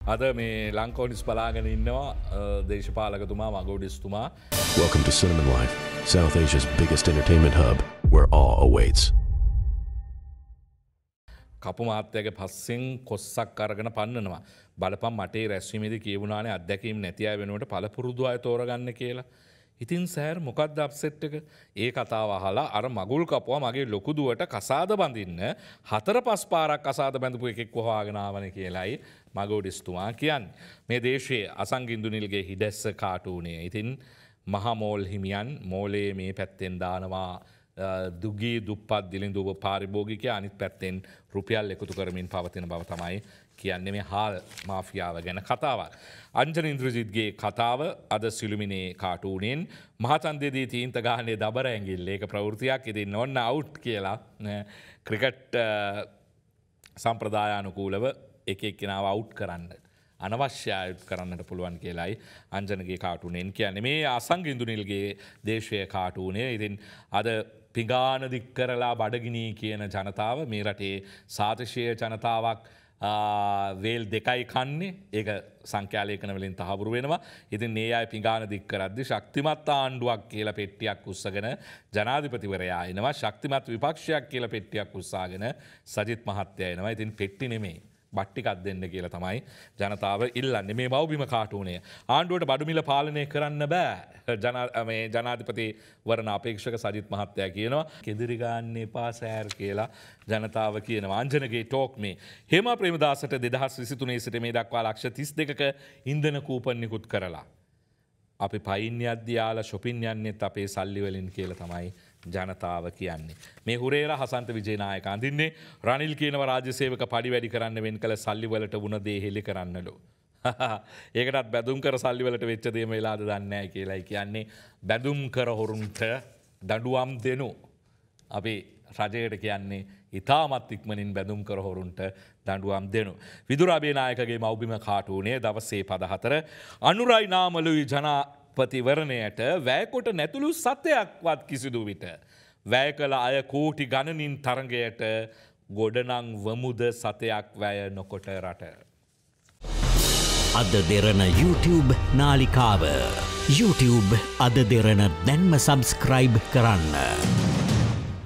අද මේ ලංකෝනිස් බලාගෙන ඉන්නවා දේශපාලකතුමා මගෝඩිස්තුමා. Welcome to Cinnamon Life, South Asia's biggest entertainment hub, where awe awaits. කපු මාත්‍යගේ පස්සෙන් කොස්සක් අරගෙන පන්නනවා. බලපන් මටේ රැස්වීමේදී කියවුණානේ අත්දැකීම් නැති අය වෙනුවට පළපුරුදු අය තෝරගන්න කියලා. ඉතින් සෑර් මොකක්ද අප්සෙට් එක? ඒ කතාව අහලා අර මගුල් කපුවා මගේ ලොකු දුවට කසාද බඳින්න 4-5 පාරක් කසාද බැඳපු එකෙක් වහගෙන ආවනේ කියලායි මගෝඩිස්තුමා කියන්නේ. මේ දේශයේ අසංගින්දුනිල්ගේ හිඩැස්ස කාටුනේ. ඉතින් මහා මෝල් හිමියන් මෝලේ මේ පැත්තෙන් දානවා දුගී දුප්පත් දිලිඳුව පාරිභෝගිකය අනිත් පැත්තෙන් රුපියල් එකතු කරමින් පවතින බව තමයි කියන්නේ මේ හාල් මාෆියාව ගැන කතාවක්. අංජන ඉන්ද්‍රජිත්ගේ කතාව අද සිළුමිනේ කාටුනෙන් මහතන්දේදී තීන්ත ගහන්නේ දබර ඇඟිල්ල. ඒක ප්‍රවෘත්තියක්. ඉතින් ඔන්න අවුට් කියලා ක්‍රිකට් සම්ප්‍රදායානුකූලව එක එක්කෙනාව අවුට් කරන්න. අනවශ්‍ය අයුත් කරන්නට පුළුවන් කියලායි අංජනගේ කාටුනෙන් කියන්නේ. මේ අසංගින්දුනිල්ගේ දේශීය කාටුනේ. ඉතින් අද පිඟාන දික් කරලා බඩගිනී කියන ජනතාව මේ රටේ සාතිශීය ජනතාවක් වේල් දෙකයි කන්නේ. ඒක සංඛ්‍යාලේඛන වලින් තහවුරු වෙනවා. ඉතින් මේ අය පිඟාන දික් කරද්දි ශක්තිමත් ආණ්ඩුවක් කියලා පෙට්ටියක් උස්සගෙන ජනාධිපතිවරයා එනවා. ශක්තිමත් විපක්ෂයක් කියලා පෙට්ටියක් උස්සාගෙන සජිත් මහත්තයා එනවා. ඉතින් පෙට්ටි නෙමෙයි බට්ටිකක් දෙන්න කියලා තමයි ජනතාව ඉල්ලන්නේ. මේ මව්බිම කාටුනේ. ආණ්ඩුවට බඩු මිල පාලනය කරන්න බෑ. මේ ජනාධිපති වරණ අපේක්ෂක සජිත් මහත්තයා කියනවා. කෙදිරි ගන්න එපා සෑර් කියලා ජනතාව කියනවා. අංජනගේ ටෝක් මේ. හේමා ප්‍රේමදාසට 2023 සිට මේ දක්වා ලක්ෂ 32ක ඉන්ධන කූපන් නිකුත් කරලා. අපි පයින් යද්දී යාලා shopping යන්නෙත් අපේ සල්ලි වලින් කියලා තමයි ජනතාව කියන්නේ. මේ හුරේර හසන්ත විජේනායක අඳින්නේ රනිල් කියනවා රාජ්‍ය සේවක පඩි වැඩි කරන්න වෙන් කළ සල්ලි වලට වුණ දේ හෙලි කරන්නලු. ඒකටත් බැදුම් කර සල්ලි වලට වෙච්ච දේම වෙලාද දන්නේ නැහැ කියලායි කියන්නේ. බැදුම් කර හොරුන්ට දඬුවම් දෙනු. අපි රජයට කියන්නේ ඉතාමත් ඉක්මනින් බැදුම් කර හොරුන්ට දඬුවම් දෙනු. විදුරාබේ නායකගේ මව්බිම කාටුනේ දවසේ පද 4 අනුරයි නාමලුයි ජනාපතිවරණයට වැයකොට නැතුළු සතයක්වත් කිසිදු විට වැය කළ අය කෝටි ගණනින් තරගයට ගොඩනං වමුද සතයක් වැය නොකොට රට. අද දෙරන YouTube නාලිකාව YouTube අද දෙරන දැන්ම සබස්ක්‍රයිබ් කරන්න.